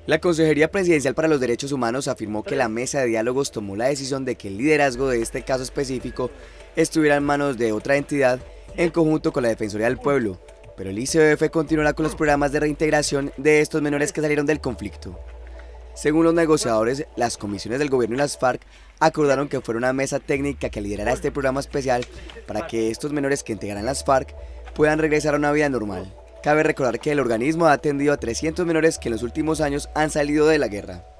La Consejería Presidencial para los Derechos Humanos afirmó que la mesa de diálogos tomó la decisión de que el liderazgo de este caso específico estuviera en manos de otra entidad en conjunto con la Defensoría del Pueblo, pero el ICBF continuará con los programas de reintegración de estos menores que salieron del conflicto. Según los negociadores, las comisiones del gobierno y las FARC acordaron que fuera una mesa técnica que liderara este programa especial para que estos menores que integrarán las FARC puedan regresar a una vida normal. Cabe recordar que el organismo ha atendido a 300 menores que en los últimos años han salido de la guerra.